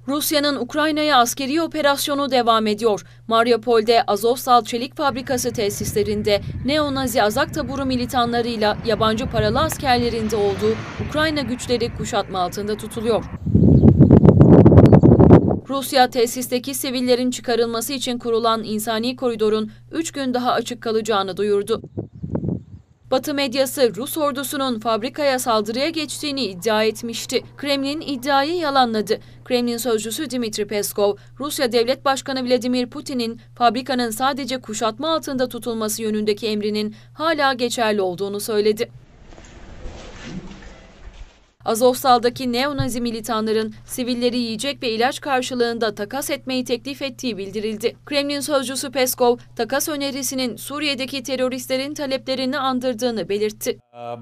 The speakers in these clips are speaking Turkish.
Rusya'nın Ukrayna'ya askeri operasyonu devam ediyor. Mariupol'de Azovstal Çelik Fabrikası tesislerinde neo-Nazi Azak taburu militanlarıyla yabancı paralı askerlerin de olduğu Ukrayna güçleri kuşatma altında tutuluyor. Rusya, tesisteki sivillerin çıkarılması için kurulan insani koridorun 3 gün daha açık kalacağını duyurdu. Batı medyası Rus ordusunun fabrikaya saldırıya geçtiğini iddia etmişti. Kremlin iddiayı yalanladı. Kremlin sözcüsü Dmitri Peskov, Rusya Devlet Başkanı Vladimir Putin'in fabrikanın sadece kuşatma altında tutulması yönündeki emrinin hala geçerli olduğunu söyledi. Azovstal'daki neo-Nazi militanların sivilleri yiyecek ve ilaç karşılığında takas etmeyi teklif ettiği bildirildi. Kremlin sözcüsü Peskov, takas önerisinin Suriye'deki teröristlerin taleplerini andırdığını belirtti.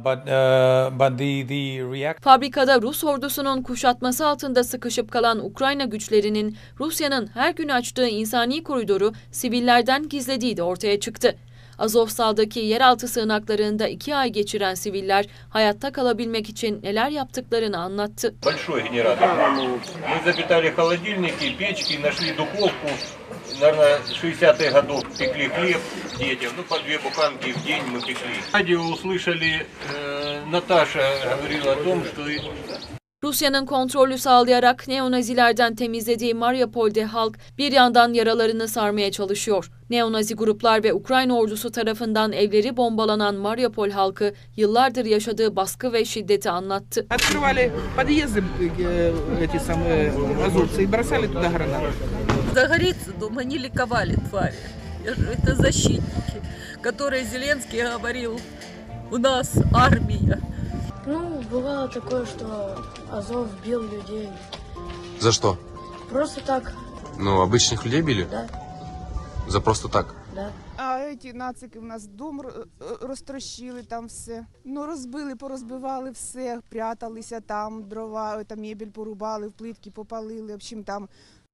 Fabrikada Rus ordusunun kuşatması altında sıkışıp kalan Ukrayna güçlerinin Rusya'nın her gün açtığı insani koridoru sivillerden gizlediği de ortaya çıktı. Azovstal'daki yeraltı sığınaklarında 2 ay geçiren siviller hayatta kalabilmek için neler yaptıklarını anlattı. Большой генератор. Мы запитали холодильники, печки, нашли духовку. Наверное, 60-х годов пекли хлеб детям. По 2 буханки в день мы пекли. Радио услышали, Наташа говорила о том, что... Rusya'nın kontrolü sağlayarak neo-Nazilerden temizlediği Mariupol'de halk bir yandan yaralarını sarmaya çalışıyor. Neo-Nazi gruplar ve Ukrayna ordusu tarafından evleri bombalanan Mariupol halkı yıllardır yaşadığı baskı ve şiddeti anlattı. Открывали подъезды эти самые азовцы и бросали туда гранаты. Загорится дом, они ликовали, твари. Это защитники, которые Зеленский говорил, у нас армия. Ну, бывало такое, что Азов бил людей. За что? Просто так. Ну, обычных людей били? Да. За просто так? Да. А ці нацики в нас дом розтрощили, там все. Ну, розбили, порозбивали все, пряталися там, дрова, там мебель порубали, в плитки попалили. В общем, там